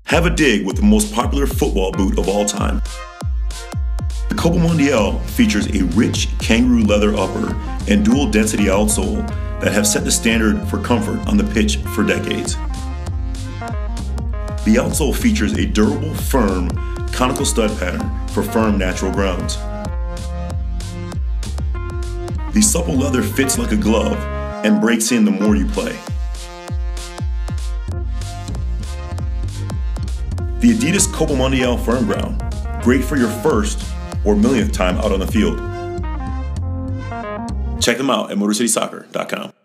Have a dig with the most popular football boot of all time. The Copa Mundial features a rich kangaroo leather upper and dual density outsole that have set the standard for comfort on the pitch for decades. The outsole features a durable, firm, conical stud pattern for firm natural grounds. The supple leather fits like a glove and breaks in the more you play. The Adidas Copa Mundial Firm Ground, great for your first or millionth time out on the field. Check them out at MotorCitySoccer.com.